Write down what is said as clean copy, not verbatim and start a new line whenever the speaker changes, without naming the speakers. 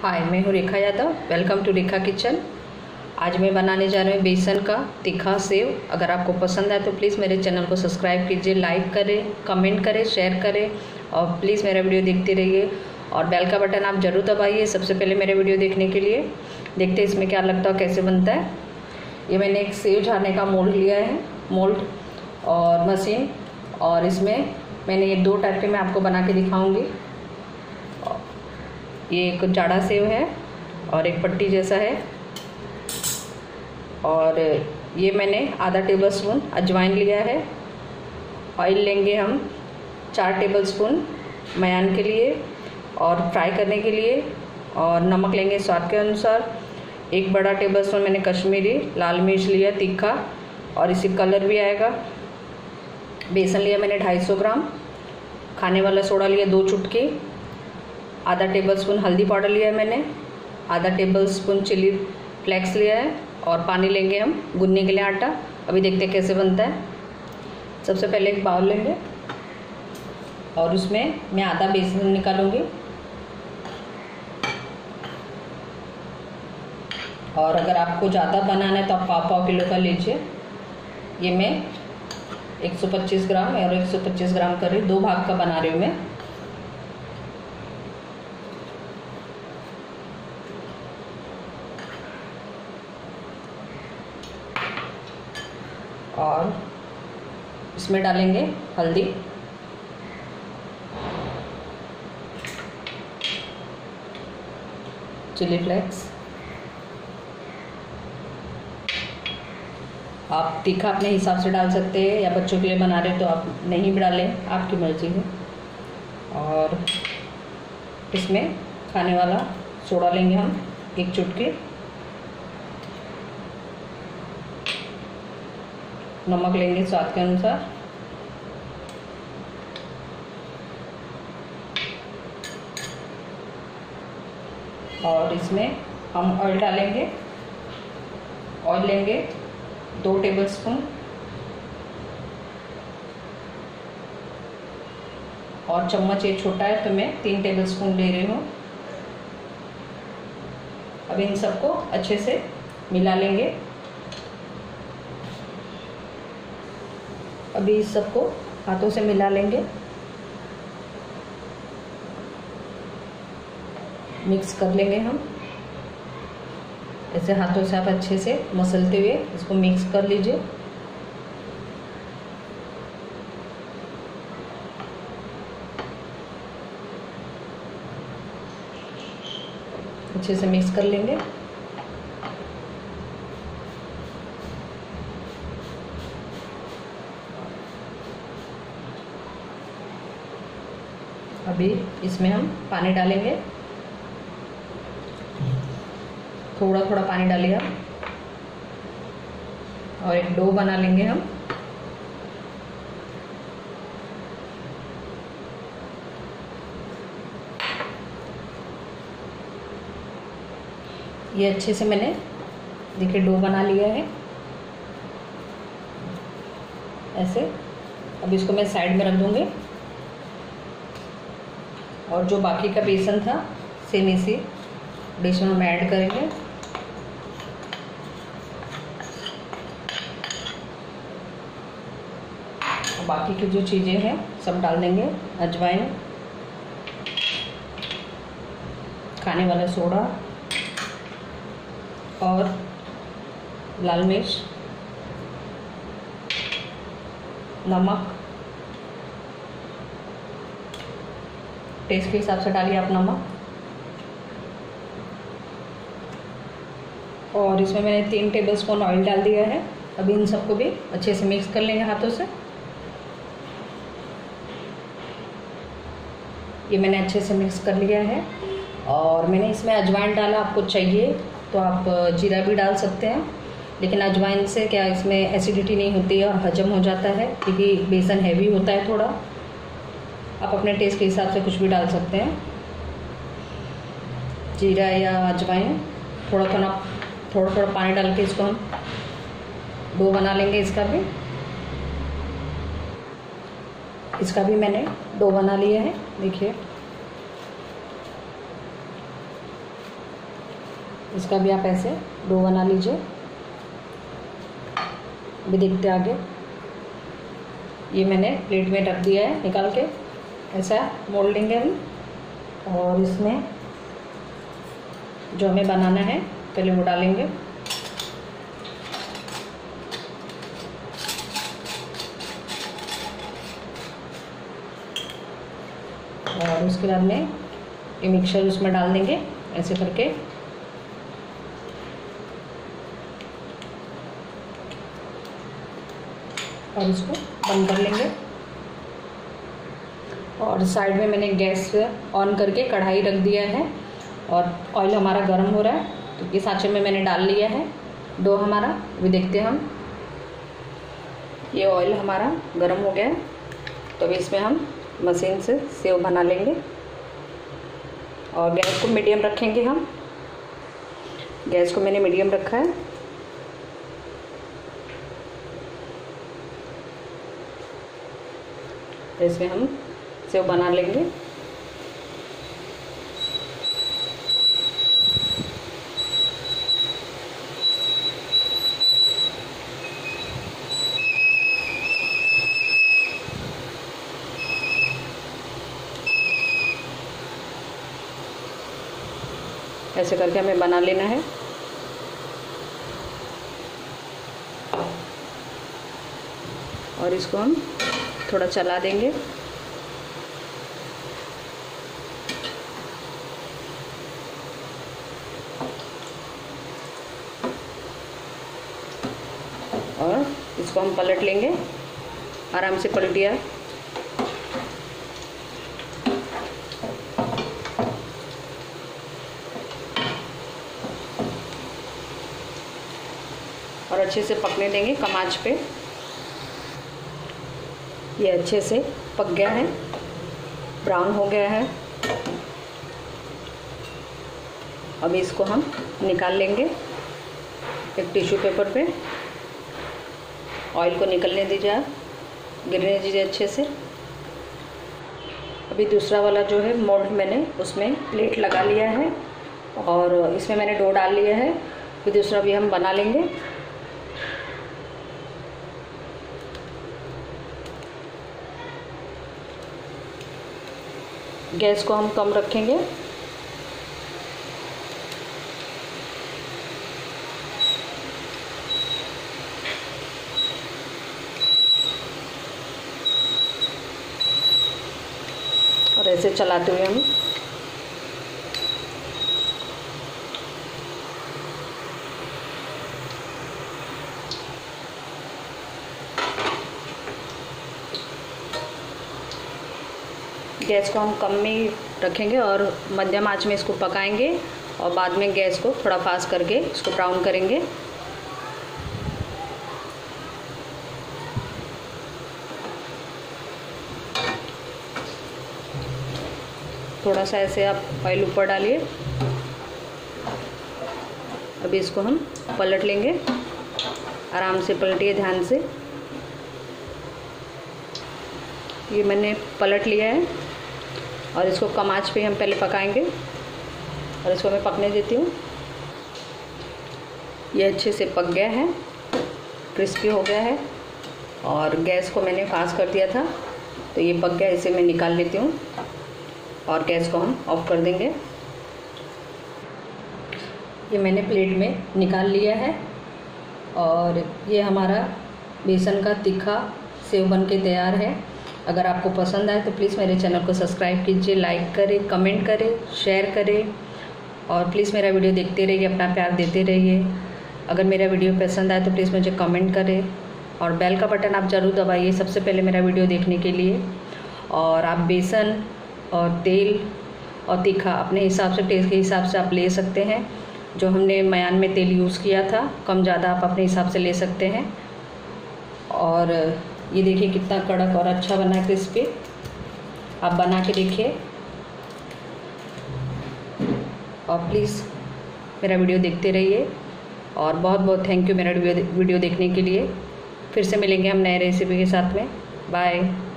हाय, मैं हूँ Rekha Yadav. Welcome to Rekha kitchen. आज मैं बनाने जा रही हूँ बेसन का तीखा सेव। अगर आपको पसंद आए तो प्लीज़ मेरे चैनल को सब्सक्राइब कीजिए, लाइक करें, कमेंट करें, शेयर करें और प्लीज़ मेरा वीडियो देखते रहिए और बेल का बटन आप ज़रूर दबाइए सबसे पहले मेरे वीडियो देखने के लिए। देखते हैं इसमें क्या लगता है, कैसे बनता है। ये मैंने एक सेव झाड़ने का मोल्ड लिया है, मोल्ड और मशीन, और इसमें मैंने ये दो टाइप के मैं आपको बना के दिखाऊंगी। ये एक जाड़ा सेव है और एक पट्टी जैसा है। और ये मैंने आधा टेबल स्पून अजवाइन लिया है। ऑयल लेंगे हम 4 टेबल स्पून मयान के लिए और फ्राई करने के लिए, और नमक लेंगे स्वाद के अनुसार। 1 बड़ा टेबल स्पून मैंने कश्मीरी लाल मिर्च लिया तीखा, और इसी कलर भी आएगा। बेसन लिया मैंने 250 ग्राम। खाने वाला सोडा लिया 2 चुटकी। आधा टेबल स्पून हल्दी पाउडर लिया है मैंने। आधा टेबल स्पून चिली फ्लेक्स लिया है, और पानी लेंगे हम गूंदने के लिए आटा। अभी देखते हैं कैसे बनता है। सबसे पहले एक बाउल लेंगे और उसमें मैं आधा बेसन निकालूंगी, और अगर आपको ज़्यादा बनाना है तो आप पाव किलो का लीजिए। ये मैं 125 ग्राम और 125 ग्राम कर रही हूँ, 2 भाग का बना रही हूँ मैं। और इसमें डालेंगे हल्दी, चिली फ्लेक्स। आप तीखा अपने हिसाब से डाल सकते हैं, या बच्चों के लिए बना रहे तो आप नहीं भी डालें, आपकी मर्जी है। और इसमें खाने वाला सोडा लेंगे हम 1 चुटकी। नमक लेंगे स्वाद के अनुसार। और इसमें हम ऑयल डालेंगे। ऑयल लेंगे 2 टेबल स्पून, और चम्मच ये छोटा है तो मैं 3 टेबल स्पून ले रही हूँ। अब इन सबको अच्छे से मिला लेंगे। अभी इस सबको हाथों से मिला लेंगे, मिक्स कर लेंगे हम। ऐसे हाथों से आप अच्छे से मसलते हुए इसको मिक्स कर लीजिए। अच्छे से मिक्स कर लेंगे। अभी इसमें हम पानी डालेंगे, थोड़ा थोड़ा पानी डालिए आप, और एक डो बना लेंगे हम। ये अच्छे से मैंने देखिए डो बना लिया है ऐसे। अब इसको मैं साइड में रख दूंगी, और जो बाकी का बेसन था सेम इसी डिश में हम ऐड करेंगे। और बाकी की जो चीज़ें हैं सब डाल देंगे। अजवाइन, खाने वाला सोडा और लाल मिर्च, नमक, टेस्ट के हिसाब से डालिए आप नमक। और इसमें मैंने 3 टेबल स्पून ऑयल डाल दिया है। अभी इन सबको भी अच्छे से मिक्स कर लेंगे हाथों से। ये मैंने अच्छे से मिक्स कर लिया है, और मैंने इसमें अजवाइन डाला। आपको चाहिए तो आप जीरा भी डाल सकते हैं, लेकिन अजवाइन से क्या इसमें एसिडिटी नहीं होती है और हजम हो जाता है, क्योंकि बेसन हैवी होता है थोड़ा। आप अपने टेस्ट के हिसाब से कुछ भी डाल सकते हैं, जीरा या अजवाइन। थोड़ा थोड़ा पानी डाल के इसको हम डो बना लेंगे। इसका भी मैंने डो बना लिया है, देखिए। इसका भी आप ऐसे डो बना लीजिए। अभी देखते आगे। ये मैंने प्लेट में रख दिया है निकाल के, ऐसा मोड़ लेंगे हम और इसमें जो हमें बनाना है पहले वो डालेंगे। और उसके बाद में ये मिक्सचर उसमें डाल देंगे ऐसे करके। और इसको बंद कर लेंगे। और साइड में मैंने गैस ऑन करके कढ़ाई रख दिया है और ऑयल हमारा गर्म हो रहा है। तो ये सांचे में मैंने डाल लिया है डो हमारा। अभी देखते हैं हम। ये ऑयल हमारा गर्म हो गया है, तो अभी इसमें हम मशीन से सेव बना लेंगे। और गैस को मीडियम रखेंगे हम। गैस को मैंने मीडियम रखा है। तो इसमें हम सेव बना लेंगे। ऐसे करके हमें बना लेना है। और इसको हम थोड़ा चला देंगे। और इसको हम पलट लेंगे। आराम से पलटिए। और अच्छे से पकने देंगे कम आंच पे। ये अच्छे से पक गया है, ब्राउन हो गया है। अब इसको हम निकाल लेंगे एक टिश्यू पेपर पे। ऑयल को निकलने दीजिए, आप गिरने दीजिए अच्छे से। अभी दूसरा वाला जो है मोल्ड मैंने उसमें प्लेट लगा लिया है और इसमें मैंने डो डाल लिया है। फिर दूसरा भी हम बना लेंगे। गैस को हम कम रखेंगे। और ऐसे चलाते हुए हम गैस को हम कम में रखेंगे और मध्यम आंच में इसको पकाएंगे। और बाद में गैस को थोड़ा फास्ट करके इसको ब्राउन करेंगे। थोड़ा सा ऐसे आप ऑयल ऊपर डालिए। अभी इसको हम पलट लेंगे। आराम से पलटिए, ध्यान से। ये मैंने पलट लिया है और इसको कम आंच पे हम पहले पकाएंगे। और इसको मैं पकने देती हूँ। ये अच्छे से पक गया है, क्रिस्पी हो गया है। और गैस को मैंने फास्ट कर दिया था, तो ये पक गया। इसे मैं निकाल लेती हूँ और गैस को हम ऑफ कर देंगे। ये मैंने प्लेट में निकाल लिया है और ये हमारा बेसन का तीखा सेव बन के तैयार है। अगर आपको पसंद आए तो प्लीज़ मेरे चैनल को सब्सक्राइब कीजिए, लाइक करें, कमेंट करें, शेयर करें और प्लीज़ मेरा वीडियो देखते रहिए, अपना प्यार देते रहिए। अगर मेरा वीडियो पसंद आए तो प्लीज़ मुझे कमेंट करें और बेल का बटन आप ज़रूर दबाइए सबसे पहले मेरा वीडियो देखने के लिए। और आप बेसन और तेल और तीखा अपने हिसाब से, टेस्ट के हिसाब से आप ले सकते हैं। जो हमने मयान में तेल यूज़ किया था, कम ज़्यादा आप अपने हिसाब से ले सकते हैं। और ये देखिए कितना कड़क और अच्छा बना है, क्रिस्पी। आप बना के देखिए और प्लीज़ मेरा वीडियो देखते रहिए। और बहुत बहुत थैंक यू मेरा वीडियो देखने के लिए। फिर से मिलेंगे हम नए रेसिपी के साथ में। बाय।